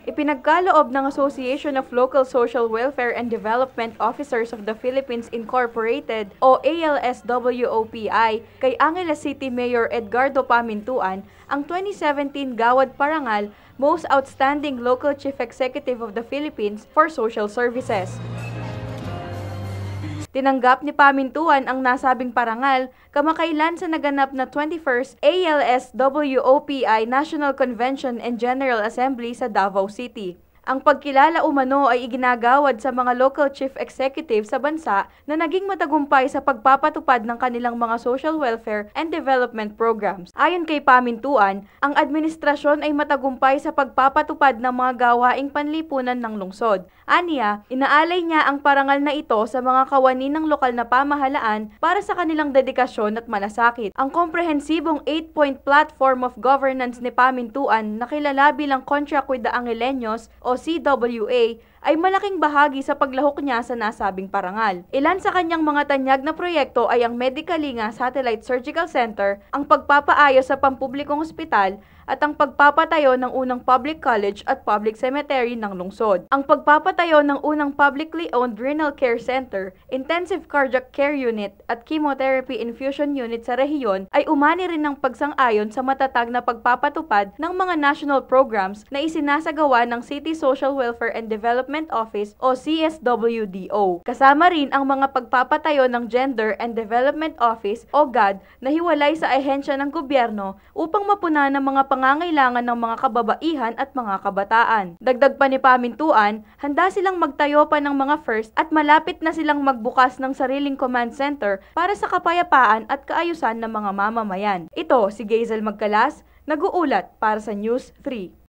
Ipinagkaloob ng Association of Local Social Welfare and Development Officers of the Philippines Incorporated o ALSWOPI kay Angeles City Mayor Edgardo Pamintuan ang 2017 Gawad Parangal Most Outstanding Local Chief Executive of the Philippines for Social Services. Tinanggap ni Pamintuan ang nasabing parangal kamakailan sa naganap na 21st ALSWOPI National Convention and General Assembly sa Davao City. Ang pagkilala umano ay iginagawad sa mga local chief executive sa bansa na naging matagumpay sa pagpapatupad ng kanilang mga social welfare and development programs. Ayon kay Pamintuan, ang administrasyon ay matagumpay sa pagpapatupad ng mga gawaing panlipunan ng lungsod. Aniya, inaalay niya ang parangal na ito sa mga kawani ng lokal na pamahalaan para sa kanilang dedikasyon at malasakit. Ang komprehensibong 8-point platform of governance ni Pamintuan na kilala bilang Contract with the Angeleños o CWA ay malaking bahagi sa paglahok niya sa nasabing parangal. Ilan sa kanyang mga tanyag na proyekto ay ang Medicalinga Satellite Surgical Center, ang pagpapaayos sa pampublikong ospital, at ang pagpapatayo ng unang public college at public cemetery ng lungsod. Ang pagpapatayo ng unang publicly owned renal care center, intensive cardiac care unit at chemotherapy infusion unit sa rehiyon ay umani rin ng pagsang-ayon sa matatag na pagpapatupad ng mga national programs na isinasagawa ng City Social Welfare and Development Office o CSWDO. Kasama rin ang mga pagpapatayo ng Gender and Development Office o GAD na hiwalay sa ahensya ng gobyerno upang mapuna ng mga pangangailangan ng mga kababaihan at mga kabataan. Dagdag pa ni Pamintuan, handa silang magtayo pa ng mga first at malapit na silang magbukas ng sariling command center para sa kapayapaan at kaayusan ng mga mamamayan. Ito si Gazel Magkalas, nag-uulat para sa News 3.